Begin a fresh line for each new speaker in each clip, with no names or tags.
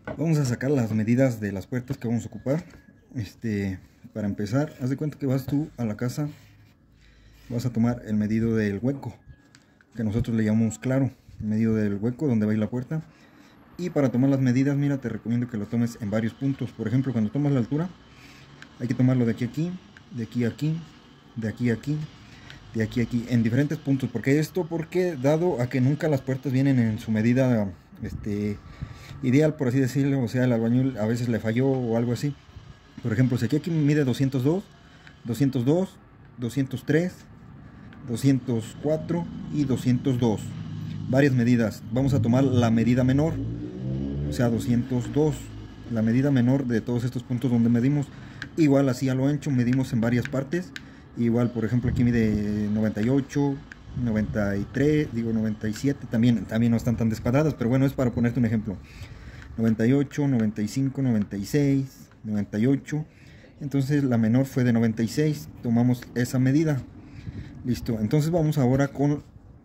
Vamos a sacar las medidas de las puertas que vamos a ocupar. Para empezar, haz de cuenta que vas tú a la casa, vas a tomar el medido del hueco, que nosotros le llamamos claro, el medido del hueco donde va a ir la puerta. Y para tomar las medidas, mira, te recomiendo que lo tomes en varios puntos. Por ejemplo, cuando tomas la altura, hay que tomarlo de aquí a aquí, de aquí a aquí, de aquí a aquí, de aquí a aquí, en diferentes puntos. Porque dado a que nunca las puertas vienen en su medida ideal, por así decirlo, o sea, el albañil a veces le falló o algo así. Por ejemplo, si aquí mide 202, 202, 203, 204 y 202, varias medidas. Vamos a tomar la medida menor, o sea, 202, la medida menor de todos estos puntos donde medimos. Igual así a lo ancho medimos en varias partes. Igual, por ejemplo, aquí mide 98, 93, digo 97, también no están tan descuadradas, pero bueno, es para ponerte un ejemplo. 98, 95, 96, 98. Entonces la menor fue de 96, tomamos esa medida. Listo, entonces vamos ahora con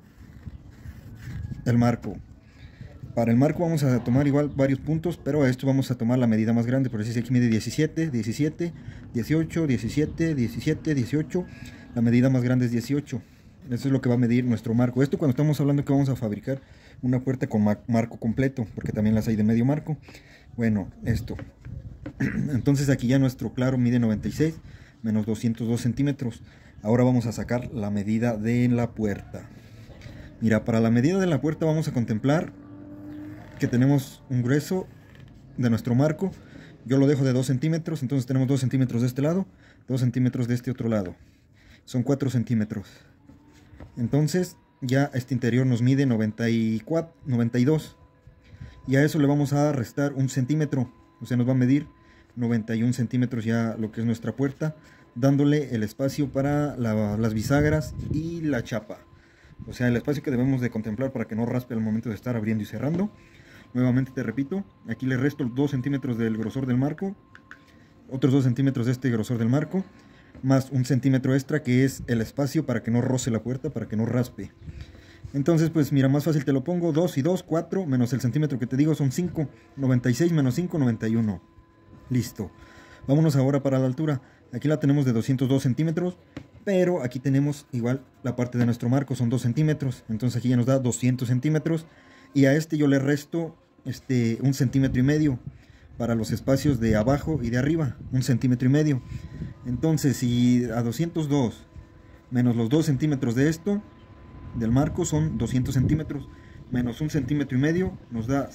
el marco. Para el marco vamos a tomar igual varios puntos, pero a esto vamos a tomar la medida más grande. Por eso aquí mide 17, 17, 18, 17, 17, 18. La medida más grande es 18. Eso es lo que va a medir nuestro marco. Esto cuando estamos hablando que vamos a fabricar una puerta con marco completo, porque también las hay de medio marco. Bueno, esto. Entonces aquí ya nuestro claro mide 96 menos 202 centímetros. Ahora vamos a sacar la medida de la puerta. Mira, para la medida de la puerta vamos a contemplar que tenemos un grueso de nuestro marco. Yo lo dejo de 2 centímetros, entonces tenemos 2 centímetros de este lado, 2 centímetros de este otro lado. Son 4 centímetros. Entonces ya este interior nos mide 92. Y a eso le vamos a restar 1 centímetro. O sea, nos va a medir 91 centímetros ya lo que es nuestra puerta, dándole el espacio para las bisagras y la chapa. O sea, el espacio que debemos de contemplar para que no raspe al momento de estar abriendo y cerrando. Nuevamente te repito, aquí le resto 2 centímetros del grosor del marco, otros 2 centímetros de este grosor del marco, más 1 centímetro extra que es el espacio para que no roce la puerta, para que no raspe. Entonces pues mira, más fácil te lo pongo, 2 y 2, 4, menos el centímetro que te digo son 5, 96 menos 5, 91. Listo. Vámonos ahora para la altura. Aquí la tenemos de 202 centímetros, pero aquí tenemos igual la parte de nuestro marco, son 2 centímetros, entonces aquí ya nos da 200 centímetros. Y a este yo le resto 1,5 centímetros para los espacios de abajo y de arriba, 1,5 centímetros. Entonces si a 202 menos los 2 centímetros de esto, del marco, son 200 centímetros, menos 1,5 centímetros, nos da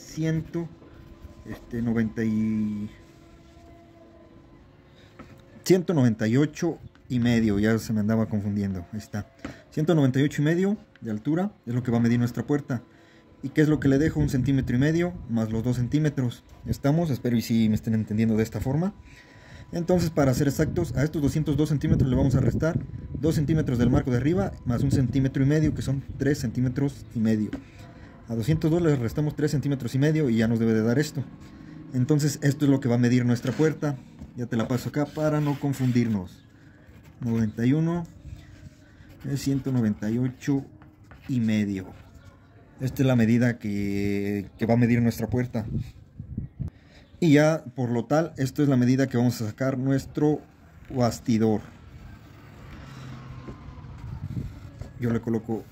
198 y medio, ya se me andaba confundiendo, ahí está, 198 y medio de altura es lo que va a medir nuestra puerta. ¿Y qué es lo que le dejo? 1,5 centímetros más los 2 centímetros. ¿Estamos? Espero y si me estén entendiendo de esta forma. Entonces, para ser exactos, a estos 202 centímetros le vamos a restar 2 centímetros del marco de arriba más 1,5 centímetros, que son 3 centímetros y medio. A 202 le restamos 3 centímetros y medio y ya nos debe de dar esto. Entonces, esto es lo que va a medir nuestra puerta. Ya te la paso acá para no confundirnos. 91 es 198 y medio. Esta es la medida que va a medir nuestra puerta. Y ya por lo tal, esto es la medida que vamos a sacar nuestro bastidor. Yo le coloco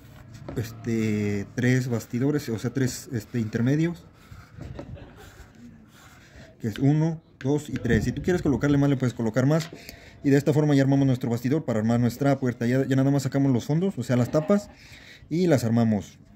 3 bastidores, o sea 3 intermedios, que es 1, 2 y 3. Si tú quieres colocarle más, le puedes colocar más. Y de esta forma ya armamos nuestro bastidor para armar nuestra puerta. Ya nada más sacamos los fondos, o sea las tapas, y las armamos.